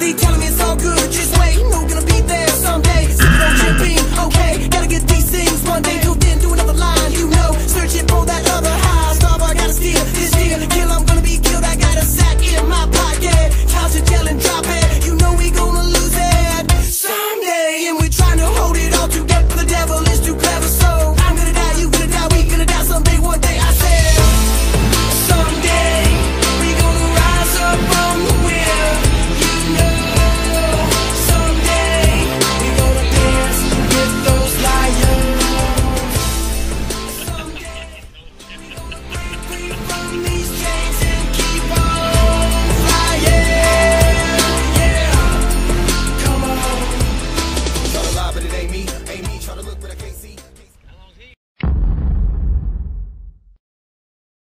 telling me it's all good. Just wait, you know we're gonna be there someday. Sipping on champagne, okay.